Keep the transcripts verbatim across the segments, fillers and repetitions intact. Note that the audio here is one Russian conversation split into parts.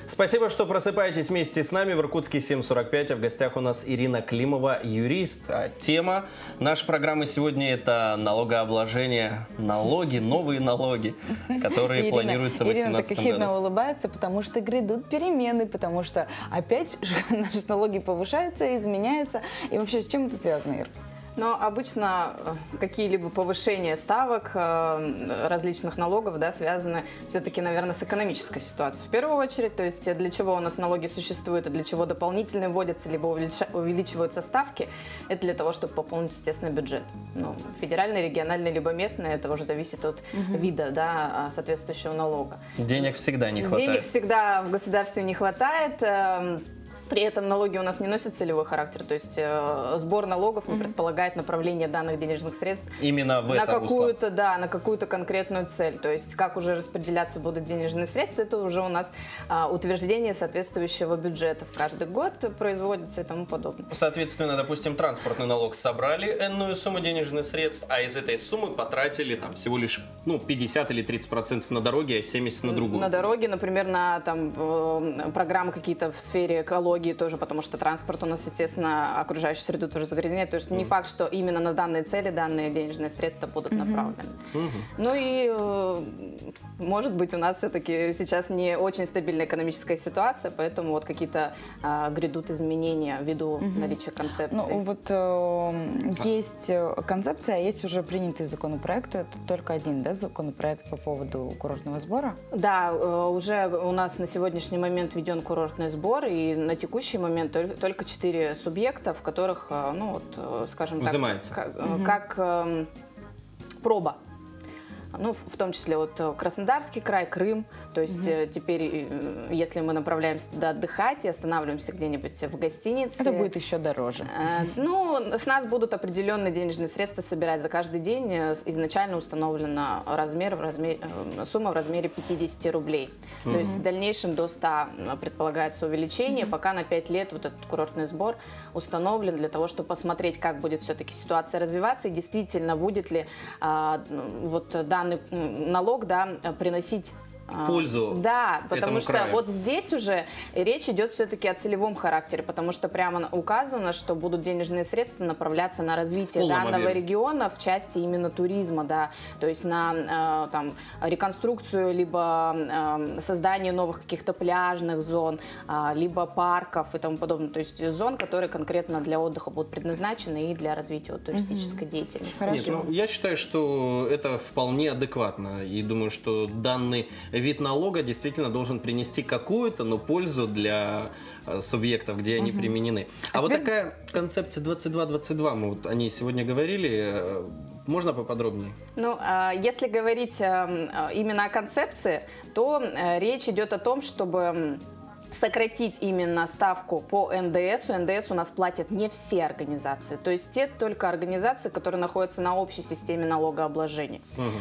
Спасибо, что просыпаетесь вместе с нами в Иркутске семь сорок пять. А в гостях у нас Ирина Климова, юрист. А тема нашей программы сегодня – это налогообложение. Налоги, новые налоги, которые Ирина, планируются в две тысячи восемнадцатом году. Ирина так ехидно улыбается, потому что грядут перемены, потому что опять наши налоги повышаются, изменяются. И вообще, с чем это связано, Ир? Но обычно какие-либо повышения ставок различных налогов, да, связаны все-таки, наверное, с экономической ситуацией. В первую очередь, то есть для чего у нас налоги существуют, и для чего дополнительные вводятся, либо увеличиваются ставки, это для того, чтобы пополнить, естественно, бюджет. Ну, федеральный, региональный, либо местный, это уже зависит от угу. вида, да, соответствующего налога. Денег всегда не хватает. Денег всегда в государстве не хватает. При этом налоги у нас не носят целевой характер, то есть э, сбор налогов не mm-hmm. предполагает направление данных денежных средств именно в на это какую-то, да, на какую-то конкретную цель. То есть как уже распределяться будут денежные средства, это уже у нас э, утверждение соответствующего бюджета в каждый год производится и тому подобное. Соответственно, допустим, транспортный налог собрали энную сумму денежных средств, а из этой суммы потратили там всего лишь ну, пятьдесят или тридцать процентов на дороге, а семьдесят процентов на другую. На дороге, например, на там, э, программы какие-то в сфере экологии, тоже, потому что транспорт у нас, естественно, окружающую среду тоже загрязняет. То есть mm-hmm. не факт, что именно на данные цели данные денежные средства будут mm-hmm. направлены. Mm-hmm. Ну и, э, может быть, у нас все-таки сейчас не очень стабильная экономическая ситуация, поэтому вот какие-то э, грядут изменения ввиду mm-hmm. наличия концепции. Ну вот э, есть концепция, а есть уже принятый законопроект. Это только один, да, законопроект по поводу курортного сбора? Да, э, уже у нас на сегодняшний момент введен курортный сбор, и на текущий В текущий момент только четыре субъекта, в которых, ну вот, скажем так, как, угу. как э, проба. Ну, в том числе вот Краснодарский край, Крым. То есть угу. теперь, если мы направляемся туда отдыхать и останавливаемся где-нибудь в гостинице... Это будет еще дороже. Э, ну, с нас будут определенные денежные средства собирать за каждый день. Изначально установлена размер, в размере, сумма в размере пятидесяти рублей. Угу. То есть в дальнейшем до ста предполагается увеличение. Угу. Пока на пять лет вот этот курортный сбор установлен для того, чтобы посмотреть, как будет все-таки ситуация развиваться и действительно будет ли а, вот данный налог, да, приносить пользу. Да, потому что краю. Вот здесь уже речь идет все-таки о целевом характере, потому что прямо указано, что будут денежные средства направляться на развитие данного объеме. региона в части именно туризма, да, то есть на э, там, реконструкцию, либо э, создание новых каких-то пляжных зон, э, либо парков и тому подобное, то есть зон, которые конкретно для отдыха будут предназначены и для развития вот, туристической mm-hmm. деятельности. Нет, ну, я считаю, что это вполне адекватно, и думаю, что данный вид налога действительно должен принести какую-то, но пользу для субъектов, где они угу. применены. А, а вот теперь... такая концепция двадцать два двадцать два, мы вот о ней сегодня говорили, можно поподробнее? Ну, если говорить именно о концепции, то речь идет о том, чтобы сократить именно ставку по эн дэ эсу. эн дэ эс у нас платят не все организации, то есть те только организации, которые находятся на общей системе налогообложения. Угу.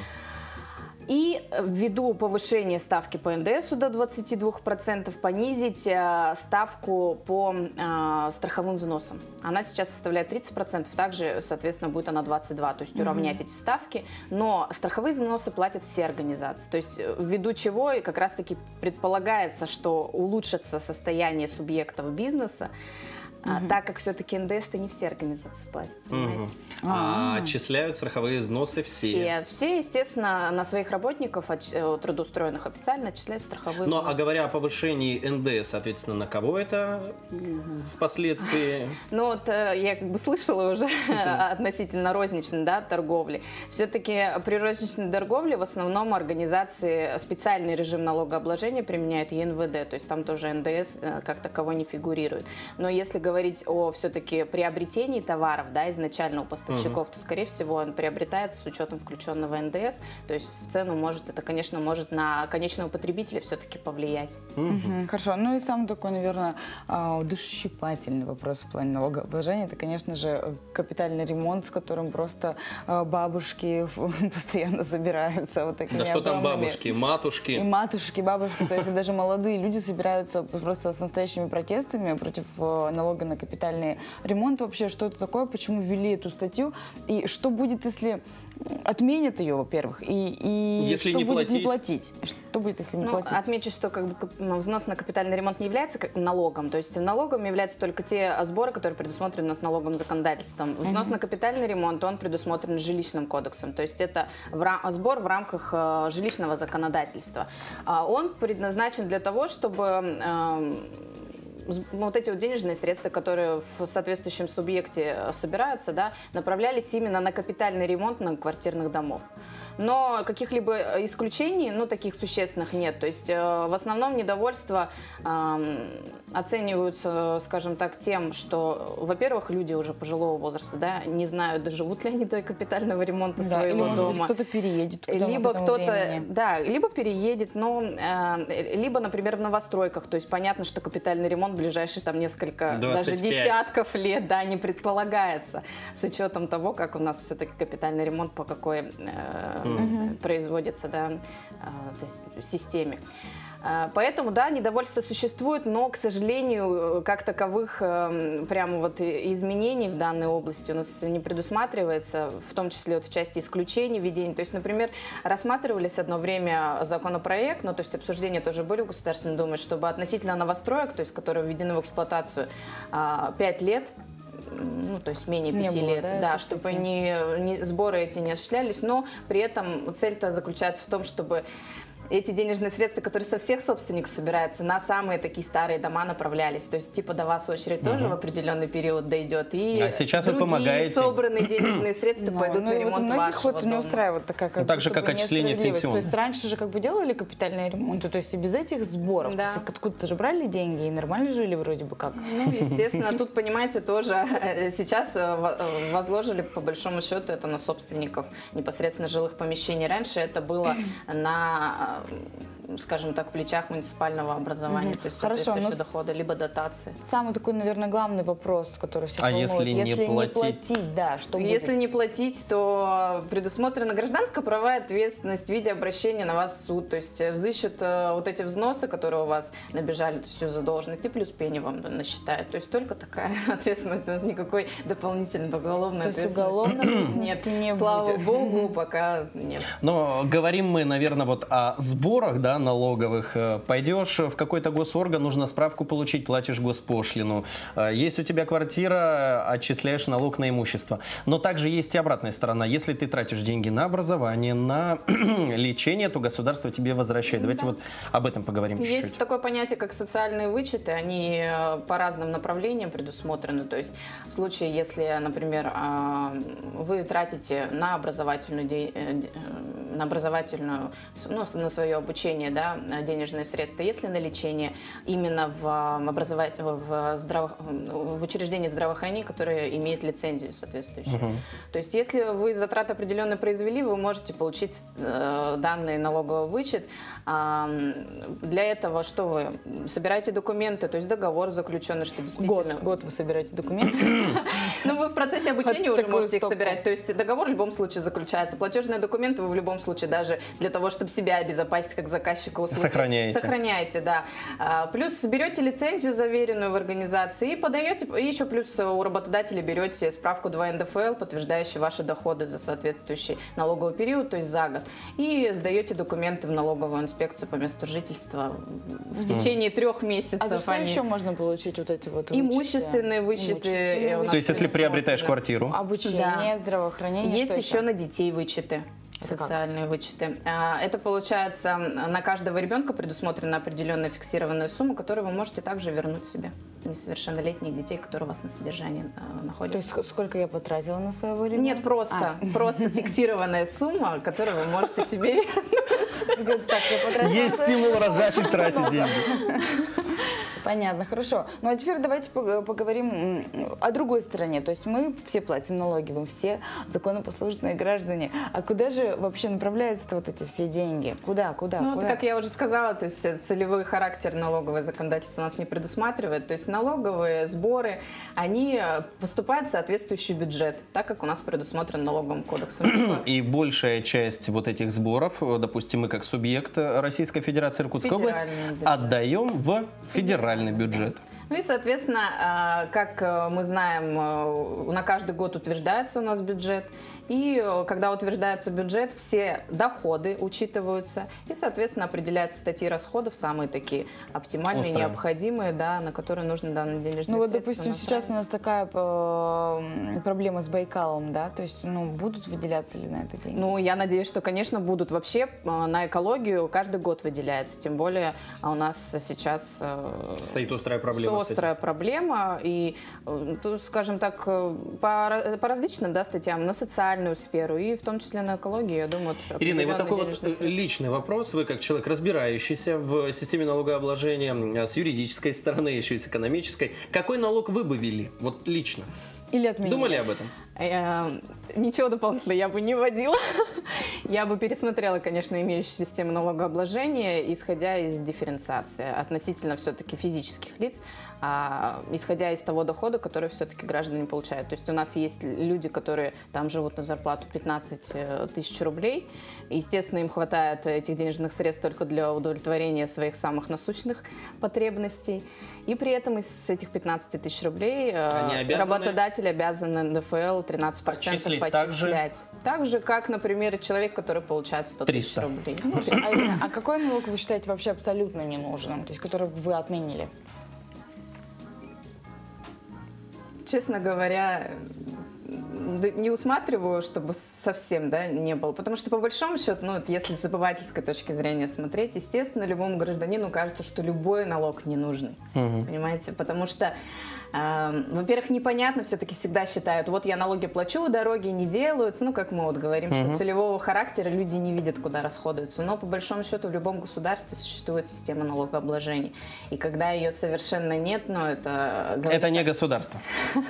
И ввиду повышения ставки по эн дэ эсу до двадцати двух процентов понизить э, ставку по э, страховым взносам. Она сейчас составляет тридцать процентов, также, соответственно, будет она двадцать два процента, то есть уравнять mm-hmm. эти ставки. Но страховые взносы платят все организации, то есть ввиду чего и как раз-таки предполагается, что улучшится состояние субъектов бизнеса, А, угу. так как все-таки эн дэ эс-то не все организации платят. Угу. А отчисляют страховые взносы все? Все, все, естественно, на своих работников, трудоустроенных официально, отчисляют страховые Но, взносы. А говоря о повышении эн дэ эс, соответственно, на кого это впоследствии? Ну вот я как бы слышала уже относительно розничной, да, торговли. Все-таки при розничной торговле в основном организации специальный режим налогообложения применяют е эн вэ дэ, то есть там тоже эн дэ эс как таковой не фигурирует. Но если говорить о все-таки приобретении товаров, да, изначально у поставщиков, uh-huh. то, скорее всего, он приобретается с учетом включенного эн дэ эс, то есть в цену может, это, конечно, может на конечного потребителя все-таки повлиять. Uh-huh. Uh-huh. Хорошо, ну и самый такой, наверное, душесчипательный вопрос в плане налогообложения, это, конечно же, капитальный ремонт, с которым просто бабушки постоянно собираются вот такими Да что там огромными... бабушки, матушки. И матушки, бабушки, то есть даже молодые люди собираются просто с настоящими протестами против налогообложения налога на капитальный ремонт вообще, что это такое, почему ввели эту статью, и что будет, если отменят ее, во-первых, и, и если что не будет платить. не платить? Что будет, если не Ну, платить? отмечу, что как бы, взнос на капитальный ремонт не является как налогом. То есть налогом являются только те сборы, которые предусмотрены у нас налоговым законодательством. Взнос на капитальный ремонт, он предусмотрен жилищным кодексом. То есть это в рам- сбор в рамках э, жилищного законодательства. А он предназначен для того, чтобы э, вот эти вот денежные средства, которые в соответствующем субъекте собираются, да, направлялись именно на капитальный ремонт многоквартирных домов. Но каких-либо исключений, ну, таких существенных нет. То есть э, в основном недовольство э, оцениваются, скажем так, тем, что, во-первых, люди уже пожилого возраста, да, не знают, доживут ли они до капитального ремонта Да, своего или, может дома. быть, кто-то переедет к тому- Либо к этому кто-то, времени. да, либо переедет, но э, либо, например, в новостройках. То есть понятно, что капитальный ремонт в ближайшие там несколько, даже двадцать пять десятков лет, да, не предполагается, с учетом того, как у нас все-таки капитальный ремонт по какой э, mm-hmm. производится, да, э, то есть системе. Поэтому, да, недовольство существует, но, к сожалению, как таковых э, прямо вот изменений в данной области у нас не предусматривается, в том числе вот в части исключений, введений. То есть, например, рассматривались одно время законопроект, ну, то есть обсуждения тоже были в Государственной Думе, чтобы относительно новостроек, то есть, которые введены в эксплуатацию пять лет, ну, то есть менее пяти лет, да, да чтобы не, не, сборы эти не осуществлялись, но при этом цель-то заключается в том, чтобы эти денежные средства, которые со всех собственников собираются, на самые такие старые дома направлялись. То есть, типа, до вас очередь тоже в определенный период дойдет. И а сейчас вы другие помогаете. собранные денежные средства пойдут на ремонт вашего дома. Многих не устраивает такая как так же, как отчисление в пенсион. То есть, раньше же как бы делали капитальные ремонты, то есть, и без этих сборов. Да. То есть, откуда-то же брали деньги и нормально жили вроде бы как. Ну, естественно, тут, понимаете, тоже сейчас возложили, по большому счету, это на собственников непосредственно жилых помещений. Раньше это было на, скажем так, плечах муниципального образования, mm-hmm. то есть соответствующие доходы, либо дотации. Самый такой, наверное, главный вопрос, который всех а волнует. если, не, если платить? не платить, да, что будет? Если не платить, то предусмотрена гражданская правовая ответственность в виде обращения на вас в суд, то есть взыщут э, вот эти взносы, которые у вас набежали, всю задолженность, и плюс пени вам насчитают. То есть только такая ответственность, у нас никакой дополнительной уголовной то есть ответственности нет, не слава будет. Богу, пока нет. Но говорим мы, наверное, вот о сборах, да, налоговых. Пойдешь в какой-то госорган, нужно справку получить, платишь госпошлину. Есть у тебя квартира, отчисляешь налог на имущество. Но также есть и обратная сторона. Если ты тратишь деньги на образование, на лечение, то государство тебе возвращает. Давайте да. вот об этом поговорим есть чуть-чуть. Есть такое понятие, как социальные вычеты. Они по разным направлениям предусмотрены. То есть в случае, если, например, вы тратите на образовательную, на образовательную, ну, на свое обучение, да, денежные средства, если на лечение, именно в, образовать... в, здраво... в учреждении здравоохранения, которое имеет лицензию соответствующую. Угу. То есть если вы затраты определенно произвели, вы можете получить э, данный налоговый вычет. А, для этого что вы? Собираете документы, то есть договор заключенный, что действительно... Год, год вы собираете документы. Ну, вы в процессе обучения уже можете их собирать. То есть договор в любом случае заключается. Платежные документы вы в любом случае даже для того, чтобы себя обезопасить как заказчика услуги. Сохраняете. Сохраняете, да. Плюс берете лицензию, заверенную в организации, и подаете, и еще плюс у работодателя берете справку два эн дэ эф эл, подтверждающую ваши доходы за соответствующий налоговый период, то есть за год, и сдаете документы в налоговую инспекцию по месту жительства в течение трех месяцев. А за что еще можно получить вот эти вот имущественные вычеты? То есть если приобретаешь квартиру? Обучение, здравоохранение. Есть еще на детей вычеты. Социальные вычеты. Это получается, на каждого ребенка предусмотрена определенная фиксированная сумма, которую вы можете также вернуть себе. Несовершеннолетних детей, которые у вас на содержании находятся. То есть сколько я потратила на своего ребенка? Нет, просто, а. просто фиксированная сумма, которую вы можете себе вернуть. Есть стимул рожать и тратить деньги. Понятно, хорошо. Ну а теперь давайте поговорим о другой стороне. То есть мы все платим налоги, мы все законопослушные граждане. А куда же вообще направляются вот эти все деньги? Куда, куда, ну, куда? Как я уже сказала, то есть целевой характер налоговое законодательство у нас не предусматривает. То есть налоговые сборы, они поступают в соответствующий бюджет, так как у нас предусмотрен налоговым кодексом. И большая часть вот этих сборов, допустим, мы как субъект Российской Федерации Иркутской области, отдаем в федеральный бюджет. Ну и, соответственно, как мы знаем, на каждый год утверждается у нас бюджет. И когда утверждается бюджет, все доходы учитываются. И, соответственно, определяются статьи расходов, самые такие оптимальные, Острые. необходимые, да, на которые нужно данные денежные Ну вот, средства допустим, направить. сейчас у нас такая э, проблема с Байкалом, да, то есть, ну, будут выделяться ли на это деньги? Ну, я надеюсь, что, конечно, будут. Вообще э, на экологию каждый год выделяется. Тем более а у нас сейчас э, Стоит острая проблема с этим. острая проблема. И, э, тут, скажем так, э, по, по различным, да, статьям, на социальную сферу и в том числе на экологию, я думаю, вот Ирина, и вот такой вот денежные средства. личный вопрос. Вы, как человек, разбирающийся в системе налогообложения с юридической стороны, еще и с экономической, какой налог вы бы ввели? Вот лично. Или отменили? Думали об этом? Э, Ничего дополнительного я бы не вводила. Я бы пересмотрела, конечно, имеющую систему налогообложения, исходя из дифференциации относительно все-таки физических лиц, а, исходя из того дохода, который все-таки граждане получают. То есть у нас есть люди, которые там живут на зарплату пятнадцать тысяч рублей. Естественно, им хватает этих денежных средств только для удовлетворения своих самых насущных потребностей. И при этом из этих пятнадцати тысяч рублей Они э, обязаны- работодатель обязан эн дэ эф эл тринадцать процентов Отчислить так же? почислять. Так же, как, например, человек, который получает сто тысяч триста. рублей. А, Ирина, а какой налог вы считаете вообще абсолютно ненужным, то есть который вы отменили? Честно говоря, да, не усматриваю, чтобы совсем, да, не было. Потому что, по большому счету, ну, вот если с обывательской точки зрения смотреть, естественно, любому гражданину кажется, что любой налог не нужный. Мгм. Понимаете? Потому что, э, во-первых, непонятно, все-таки всегда считают, вот я налоги плачу, дороги не делаются. Ну, как мы вот говорим, Мгм. что целевого характера люди не видят, куда расходуются. Но, по большому счету, в любом государстве существует система налогообложения. И когда ее совершенно нет, ну, это... говорит Это не государство.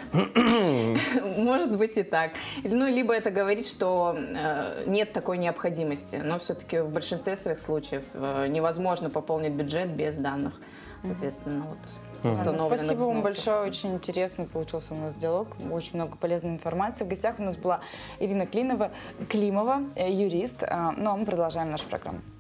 Может быть и так. Ну, либо это говорит, что э, нет такой необходимости. Но все-таки в большинстве своих случаев э, невозможно пополнить бюджет без данных, соответственно, вот, установленных Спасибо вам взносов. большое, очень интересный получился у нас диалог, очень много полезной информации. В гостях у нас была Ирина Клинова, Климова, э, юрист. А, Ну а мы продолжаем нашу программу.